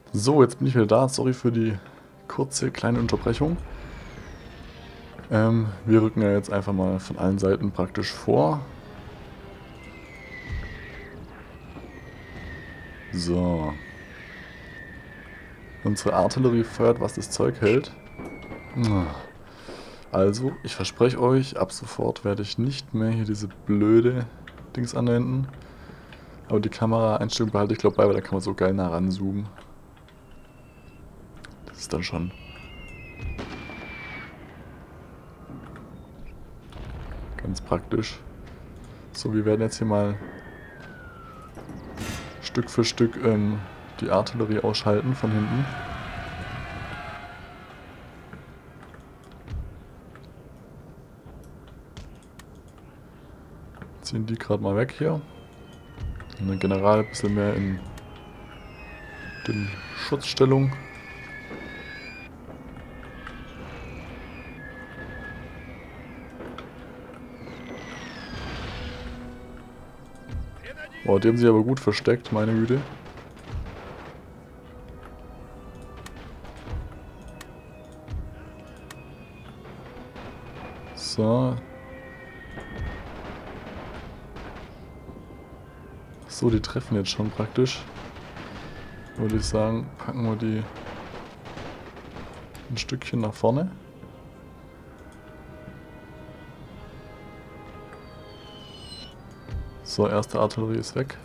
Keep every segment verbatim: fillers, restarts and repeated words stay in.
So, jetzt bin ich wieder da. Sorry für die kurze kleine Unterbrechung. Ähm, wir rücken ja jetzt einfach mal von allen Seiten praktisch vor. So. Unsere Artillerie feuert, was das Zeug hält. Also, ich verspreche euch, ab sofort werde ich nicht mehr hier diese blöde Dings anwenden. Aber die Kameraeinstellung behalte ich glaube bei, weil da kann man so geil nah ranzoomen. Das ist dann schon ganz praktisch. So, wir werden jetzt hier mal Stück für Stück ähm, die Artillerie ausschalten von hinten. Ziehen die gerade mal weg hier. Und dann General ein bisschen mehr in den Schutzstellung. Boah, die haben sich aber gut versteckt, meine Güte. So. So, die treffen jetzt schon praktisch. Würde ich sagen, packen wir die ein Stückchen nach vorne. So, erste Artillerie ist weg.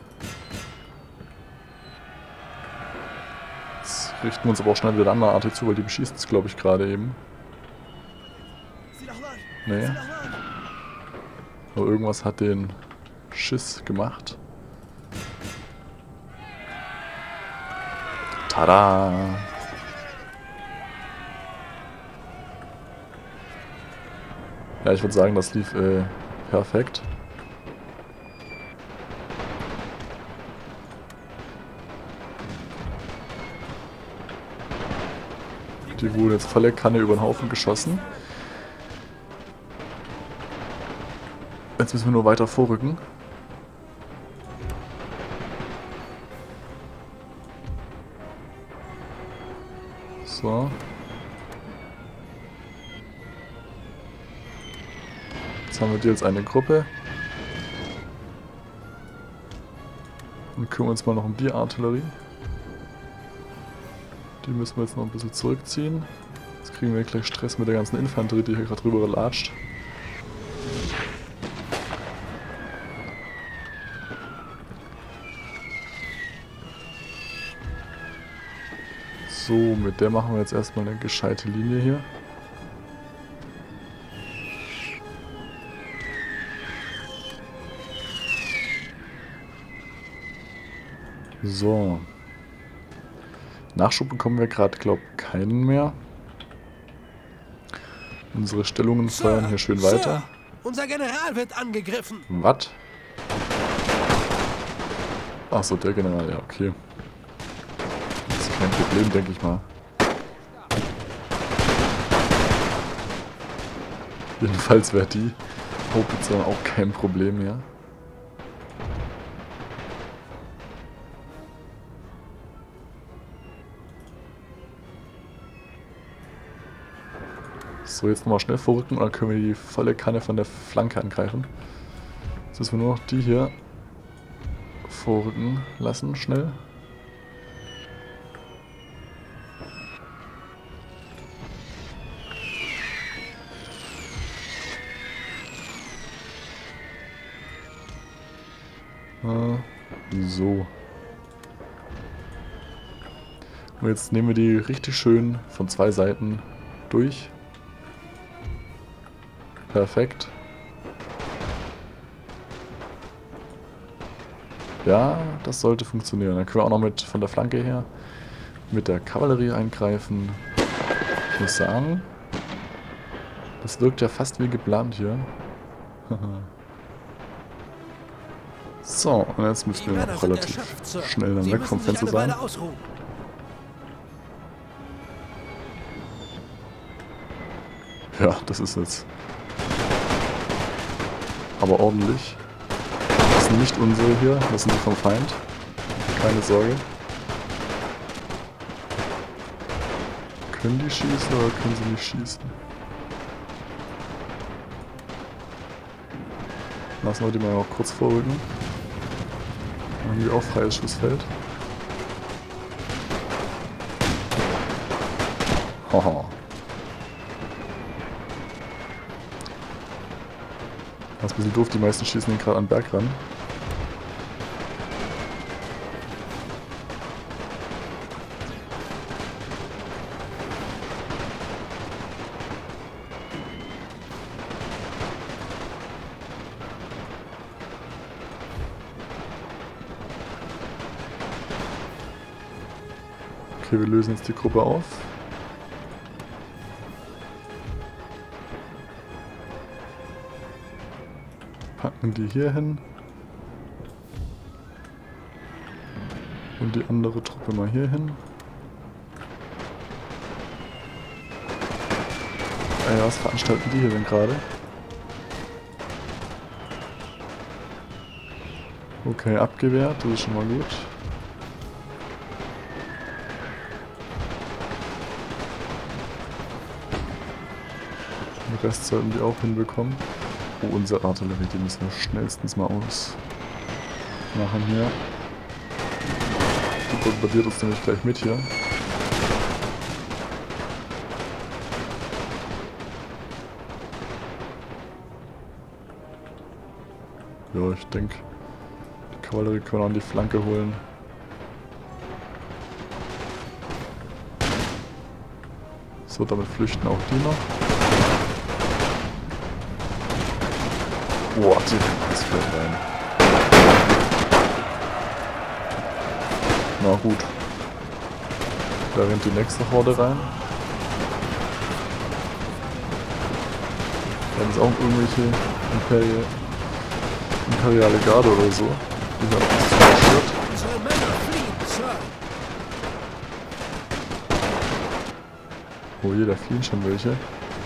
Jetzt richten wir uns aber auch schnell wieder der andere Artillerie zu, weil die beschießt es, glaube ich, gerade eben. Nee. Aber irgendwas hat den Schiss gemacht. Tada! Ja, ich würde sagen, das lief äh, perfekt. Die wurden jetzt volle Kanne über den Haufen geschossen. Jetzt müssen wir nur weiter vorrücken. So. Jetzt haben wir die als eine Gruppe. Und kümmern uns mal noch um die Artillerie. Die müssen wir jetzt noch ein bisschen zurückziehen. Jetzt kriegen wir gleich Stress mit der ganzen Infanterie, die hier gerade drüber latscht. So, mit der machen wir jetzt erstmal eine gescheite Linie hier. So. Nachschub bekommen wir gerade, glaube ich, keinen mehr. Unsere Stellungen feuern hier schön weiter. Sir, unser General wird angegriffen. Was? Achso, der General, ja, okay. Das ist kein Problem, denke ich mal. Jedenfalls wäre die Haubitze auch kein Problem mehr. So, jetzt nochmal schnell vorrücken und dann können wir die volle Kanne von der Flanke angreifen. Jetzt müssen wir nur noch die hier vorrücken lassen, schnell. So. Und jetzt nehmen wir die richtig schön von zwei Seiten durch. Perfekt. Ja, das sollte funktionieren. Dann können wir auch noch mit von der Flanke her mit der Kavallerie eingreifen. Ich muss sagen, das wirkt ja fast wie geplant hier. So, und jetzt müssen wir noch relativ schnell dann weg vom Fenster sein. Ja, das ist jetzt aber ordentlich. Das sind nicht unsere hier, das sind die vom Feind. Keine Sorge. Können die schießen oder können sie nicht schießen? Lassen wir die mal auch kurz vorrücken. Dann haben die auch freies Schussfeld. Haha. Das ist ein bisschen doof, die meisten schießen den gerade an den Berg ran. Okay, wir lösen jetzt die Gruppe auf. Packen die hier hin. Und die andere Truppe mal hier hin. Ey, was veranstalten die hier denn gerade? Okay, abgewehrt, das ist schon mal gut. Den Rest sollten die auch hinbekommen. Oh, unsere Artillerie, die müssen wir schnellstens mal ausmachen hier. Die bombardiert uns nämlich gleich mit hier. Ja, ich denke, die Kavallerie können wir an die Flanke holen. So, damit flüchten auch die noch. Boah, die rennen alles gleich rein. Na gut. Da rennt die nächste Horde rein. Da ist auch irgendwelche Imperie, imperiale Garde oder so. Die sind auch nicht marschiert. Unsere Männer fliehen, Sir. Oh je, da fliehen schon welche.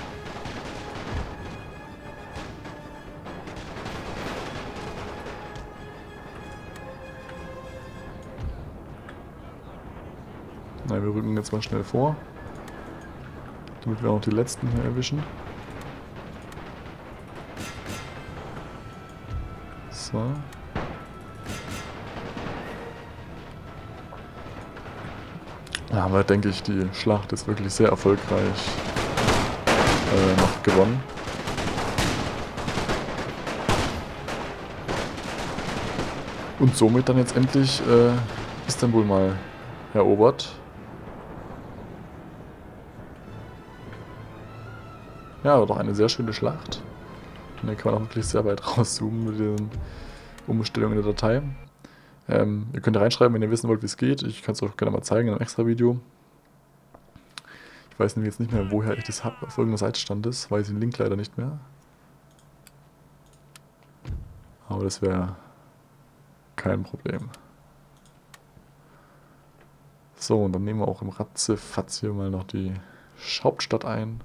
Nein, wir rücken jetzt mal schnell vor, damit wir auch die letzten hier erwischen. So. Da haben wir, denke ich, die Schlacht ist wirklich sehr erfolgreich äh, noch gewonnen. Und somit dann jetzt endlich äh, Istanbul mal erobert. Ja, war doch eine sehr schöne Schlacht. Und hier kann man auch wirklich sehr weit rauszoomen mit den Umstellungen in der Datei. Ähm, ihr könnt reinschreiben, wenn ihr wissen wollt, wie es geht. Ich kann es euch gerne mal zeigen in einem extra Video. Ich weiß nämlich jetzt nicht mehr, woher ich das habe. Auf irgendeiner Seite stand es. Weiß ich den Link leider nicht mehr. Aber das wäre kein Problem. So, und dann nehmen wir auch im Ratzefatz hier mal noch die Hauptstadt ein.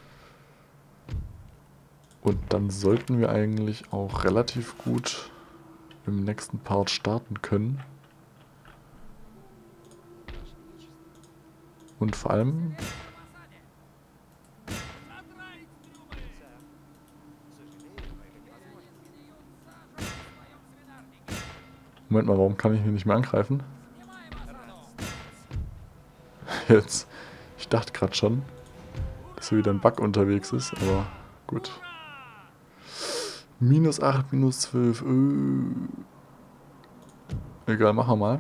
Und dann sollten wir eigentlich auch relativ gut im nächsten Part starten können. Und vor allem... Moment mal, warum kann ich hier nicht mehr angreifen? Jetzt. Ich dachte gerade schon, dass hier wieder ein Bug unterwegs ist, aber gut. Minus acht, minus zwölf. Öh. Egal, machen wir mal.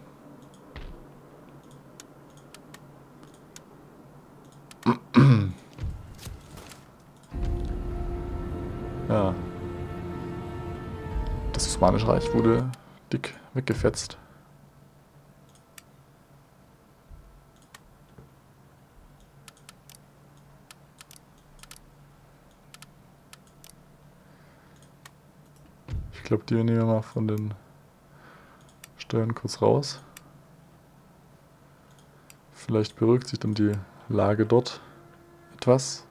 Ja. Das Osmanische Reich wurde dick weggefetzt. Ich glaube, die nehmen wir mal von den Steuern kurz raus. Vielleicht beruhigt sich dann die Lage dort etwas.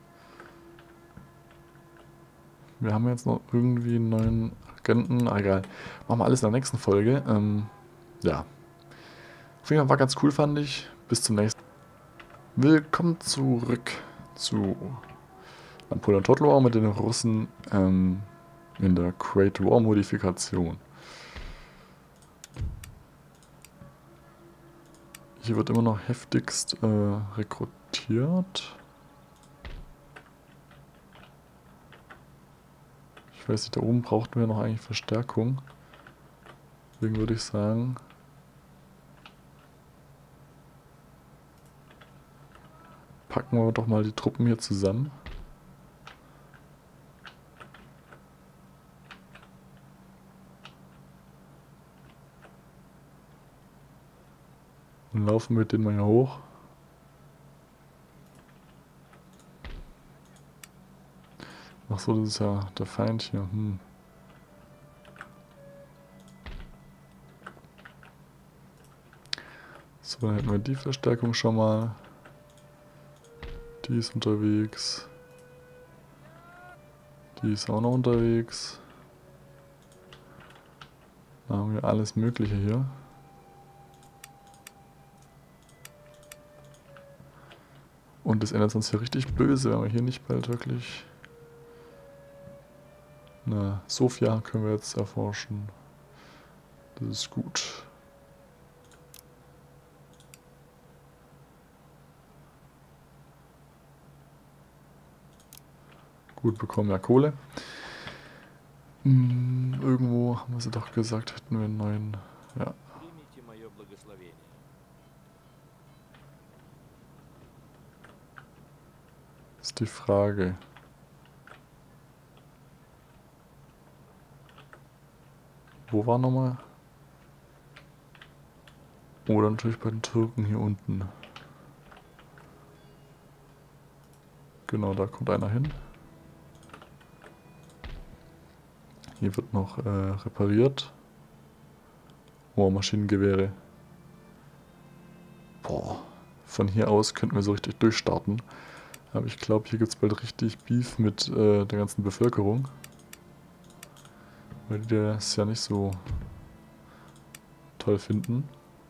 Wir haben jetzt noch irgendwie einen neuen Agenten. Ah, egal. Machen wir alles in der nächsten Folge. Ähm, ja. Auf jeden Fall war ganz cool, fand ich. Bis zum nächsten Mal. Willkommen zurück zu Napoleon Total War mit den Russen ähm, in der Great War Modifikation. Hier wird immer noch heftigst äh, rekrutiert. Ich weiß nicht, da oben brauchten wir noch eigentlich Verstärkung. Deswegen würde ich sagen, packen wir doch mal die Truppen hier zusammen. Und laufen mit denen mal hier hoch. Ach so, das ist ja der Feind hier. Hm. So, dann hätten wir die Verstärkung schon mal. Die ist unterwegs. Die ist auch noch unterwegs. Da haben wir alles Mögliche hier. Und das ändert uns hier richtig böse, wenn wir hier nicht bald wirklich... Na, Sofia können wir jetzt erforschen. Das ist gut. Gut, bekommen wir Kohle. Hm, irgendwo haben wir sie doch gesagt, hätten wir einen neuen... Ja. Ist die Frage. Wo war nochmal? Oder natürlich bei den Türken hier unten. Genau, da kommt einer hin. Hier wird noch äh, repariert. Oh, Maschinengewehre. Boah, von hier aus könnten wir so richtig durchstarten. Aber ich glaube, hier gibt es bald richtig Beef mit äh, der ganzen Bevölkerung. Weil die das ja nicht so toll finden.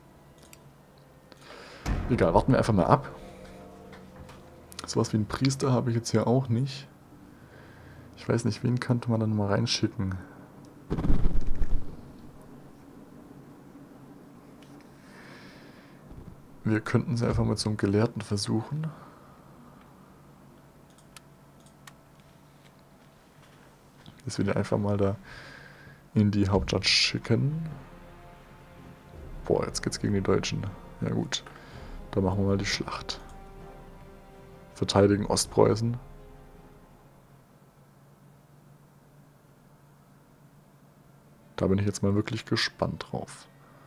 Egal, warten wir einfach mal ab. Sowas wie einen Priester habe ich jetzt hier auch nicht. Ich weiß nicht, wen könnte man dann mal reinschicken. Wir könnten sie einfach mit so einem Gelehrten versuchen. Dass wir die einfach mal da in die Hauptstadt schicken. Boah, jetzt geht's gegen die Deutschen. Ja gut, da machen wir mal die Schlacht. Verteidigen Ostpreußen. Da bin ich jetzt mal wirklich gespannt drauf.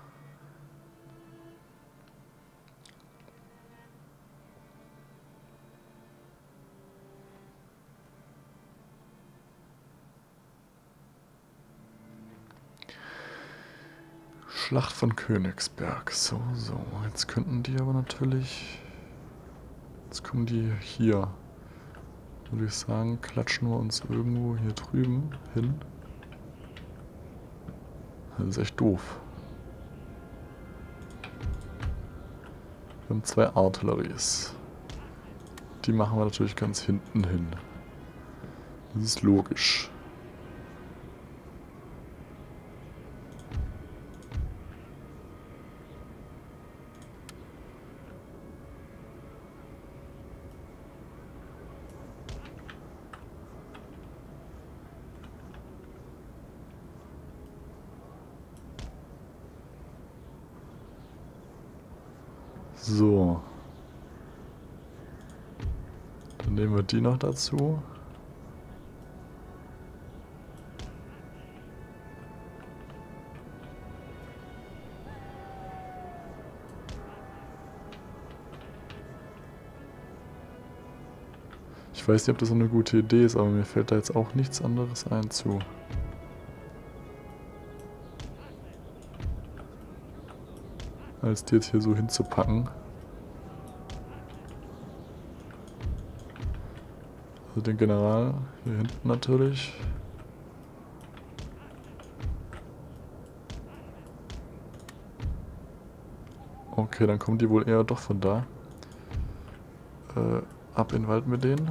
Schlacht von Königsberg. So, so. Jetzt könnten die aber natürlich... Jetzt kommen die hier. Würde ich sagen, klatschen wir uns irgendwo hier drüben hin. Das ist echt doof. Wir haben zwei Artilleries. Die machen wir natürlich ganz hinten hin. Das ist logisch. So. Dann nehmen wir die noch dazu. Ich weiß nicht, ob das so eine gute Idee ist, aber mir fällt da jetzt auch nichts anderes ein zu. Als die jetzt hier so hinzupacken. Also den General hier hinten natürlich. Okay, dann kommen die wohl eher doch von da. Äh, ab in den Wald mit denen.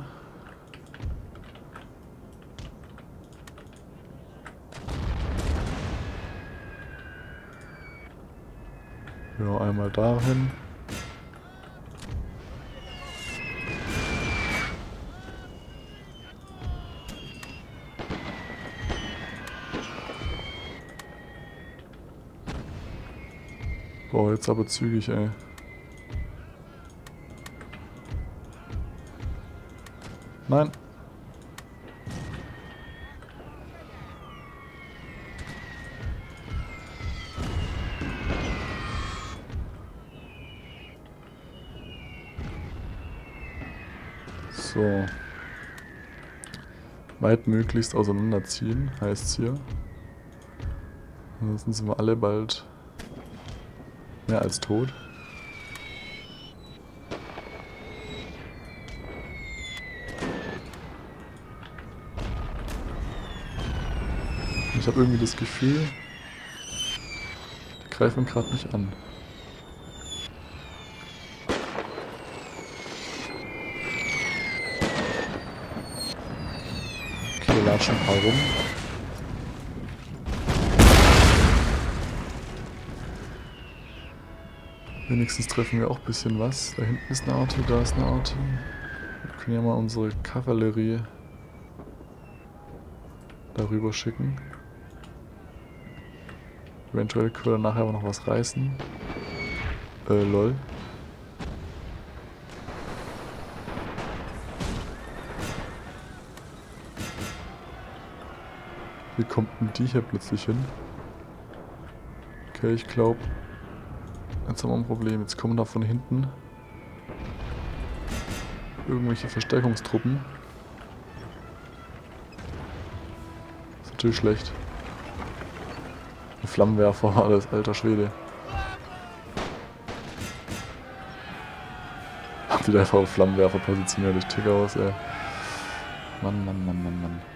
Ja, einmal dahin. Boah, jetzt aber zügig, ey. Nein. So. Weitmöglichst auseinanderziehen, heißt es hier. Ansonsten sind wir alle bald mehr als tot. Ich habe irgendwie das Gefühl, die greifen gerade nicht an. Okay, wir latschen ein paar rum. Wenigstens treffen wir auch ein bisschen was. Da hinten ist eine Auto, da ist eine Auto. Wir können ja mal unsere Kavallerie darüber schicken. Eventuell können wir nachher aber noch was reißen. Äh, lol. Wie kommt denn die hier plötzlich hin? Okay, ich glaube, jetzt haben wir ein Problem. Jetzt kommen da von hinten irgendwelche Verstärkungstruppen. Ist natürlich schlecht. Ein Flammenwerfer, alles, alter Schwede. Hab wieder einfach auf Flammenwerfer positioniert, ich tick aus, ey. Mann, Mann, Mann, Mann, Mann.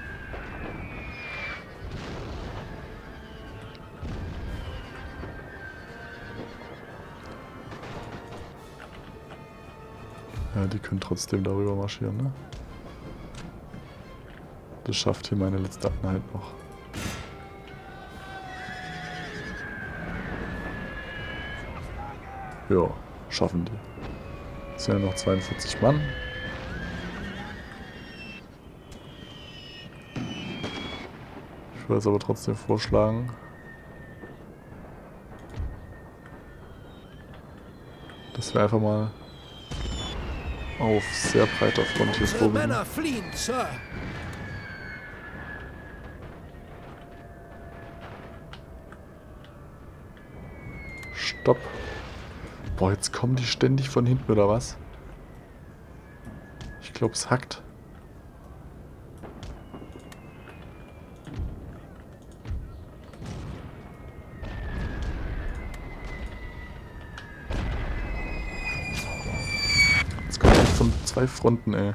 Ja, die können trotzdem darüber marschieren, ne? Das schafft hier meine letzte Einheit noch. Ja, schaffen die. Es sind ja noch zweiundvierzig Mann. Ich würde es aber trotzdem vorschlagen, dass wir einfach mal auf sehr breiter Front hier Unsere vorgehen. Männer fliehen, Sir. Stopp. Boah, jetzt kommen die ständig von hinten, oder was? Ich glaube, es hackt. Jetzt kommt echt von zwei Fronten, ey.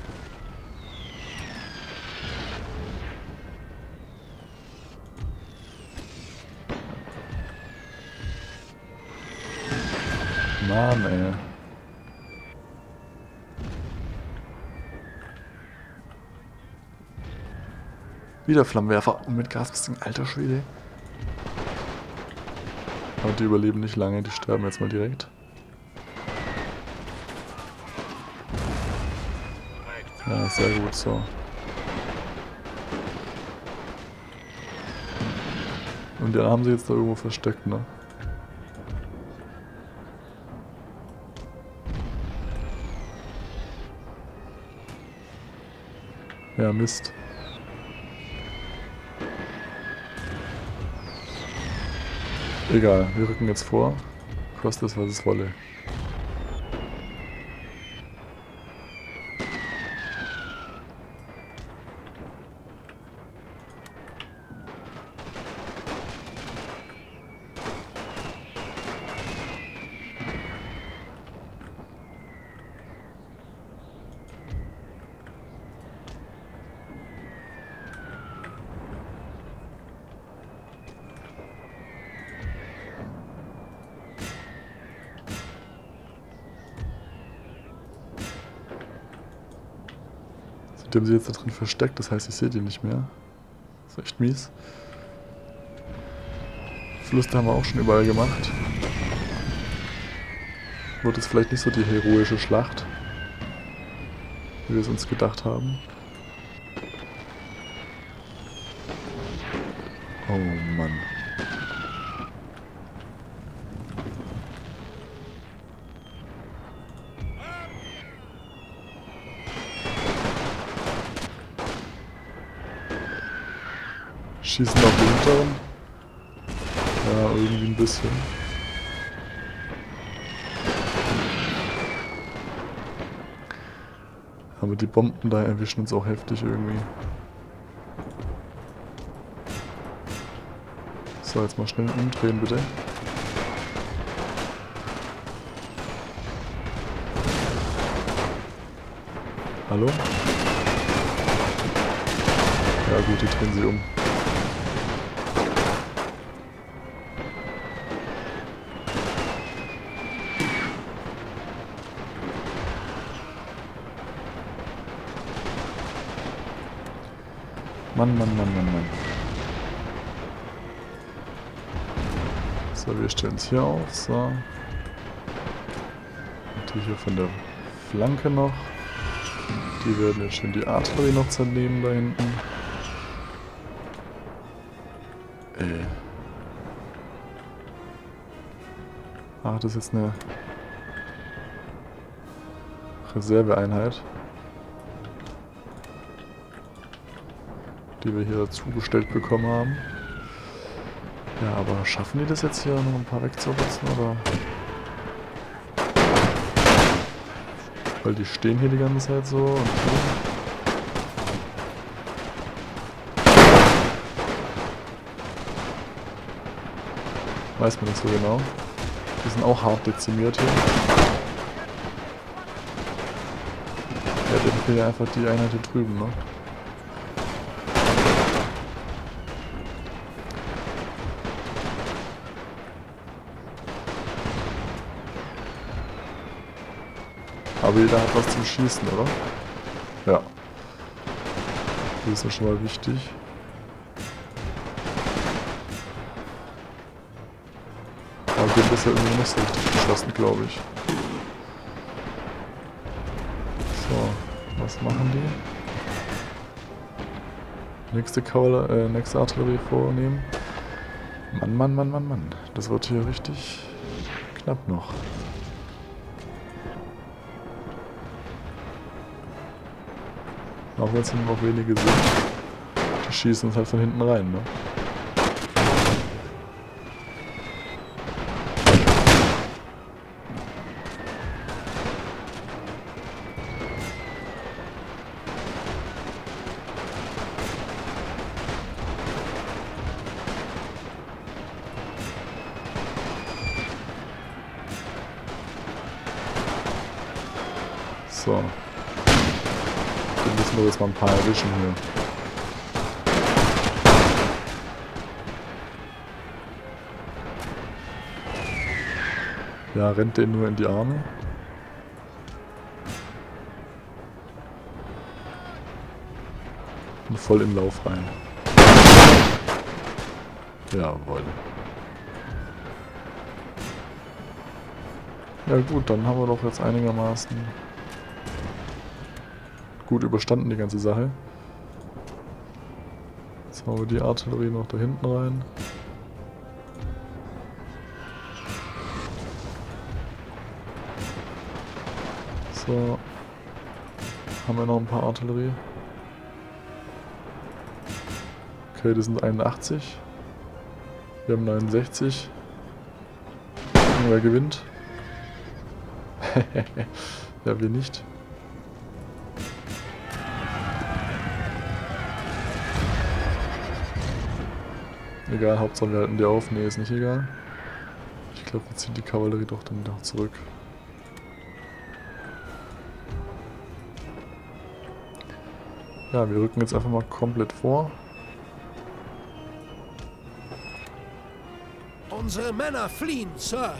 Mann, ey. Wieder Flammenwerfer und mit Gaspistol, alter Schwede. Aber die überleben nicht lange, die sterben jetzt mal direkt. Ja, sehr gut, so. Und den haben sie jetzt da irgendwo versteckt, ne? Ja, Mist. Egal, wir rücken jetzt vor. Kostet es, was es wolle. Die haben sich jetzt da drin versteckt, das heißt, ich sehe die nicht mehr. Das ist echt mies. Verluste haben wir auch schon überall gemacht. Wird es vielleicht nicht so die heroische Schlacht, wie wir es uns gedacht haben. Oh Mann. Schießen auf den hinteren. Ja, irgendwie ein bisschen. Aber die Bomben da erwischen uns auch heftig irgendwie. So, jetzt mal schnell umdrehen, bitte. Hallo? Ja gut, die drehen sie um. Mann, Mann, Mann, Mann, Mann. So, wir stellen es hier auf. So. Und die hier von der Flanke noch. Die werden jetzt schön die Artillerie noch zernehmen da hinten. Ey. Ach, das ist jetzt eine Reserveeinheit, die wir hier dazugestellt bekommen haben. Ja, aber schaffen die das jetzt hier noch ein paar wegzurotzen, oder? Weil die stehen hier die ganze Zeit so und so. Weiß man nicht so genau. Die sind auch hart dezimiert hier. Ja, der fehlt ja einfach die Einheit hier drüben, ne? Aber jeder hat was zum Schießen, oder? Ja. Das ist ja schon mal wichtig. Aber die haben das ja irgendwie nicht so richtig geschossen, glaube ich. So, was machen die? Nächste Kaval äh, nächste Artillerie vornehmen. Mann, Mann, Mann, Mann, Mann. Das wird hier richtig knapp noch. Auch wenn es nur noch wenige sind. Die schießen uns halt von hinten rein, ne? So. Dann müssen wir jetzt mal ein paar erwischen hier. Ja, rennt den nur in die Arme. Und voll in Lauf rein. Jawohl. Ja gut, dann haben wir doch jetzt einigermaßen gut überstanden die ganze Sache. Jetzt hauen wir die Artillerie noch da hinten rein. So. Haben wir noch ein paar Artillerie. Okay, das sind einundachtzig. Wir haben neunundsechzig. Wer gewinnt? Ja, wir nicht. Egal, Hauptsache wir halten die auf. Ne, ist nicht egal. Ich glaube, wir ziehen die Kavallerie doch dann noch zurück. Ja, wir rücken jetzt einfach mal komplett vor. Unsere Männer fliehen, Sir.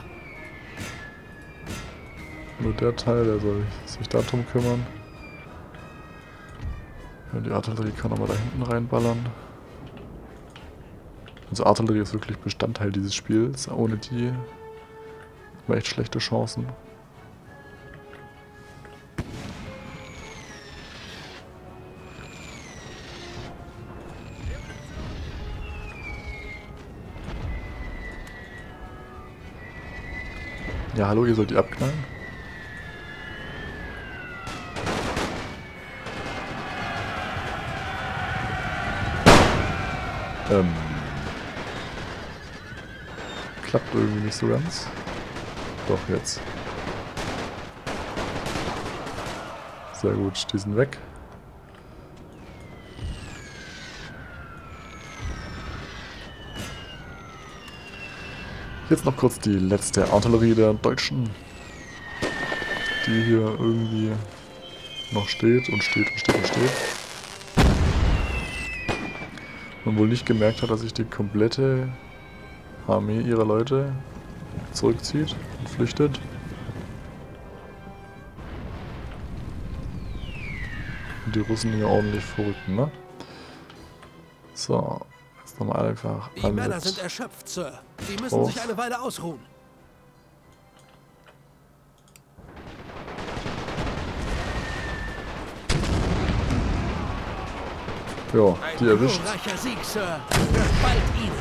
Nur der Teil, der soll sich darum kümmern. Ja, die Artillerie kann aber da hinten reinballern. Also Artillerie ist wirklich Bestandteil dieses Spiels. Ohne die haben wir echt schlechte Chancen. Ja, hallo, ihr sollt die abknallen. Ähm. Klappt irgendwie nicht so ganz. Doch, jetzt. Sehr gut, die sind weg. Jetzt noch kurz die letzte Artillerie der Deutschen, die hier irgendwie noch steht und steht und steht und steht. Man wohl nicht gemerkt hat, dass sich die komplette Armee ihrer Leute zurückzieht und flüchtet. Und die Russen hier ordentlich vorrücken, ne? So, jetzt nochmal einfach Die Männer sind erschöpft, Sir. Sie müssen drauf. sich eine Weile ausruhen. Ja, die Ein erwischt. glorreicher Sieg, Sir. Hört bald Ihnen.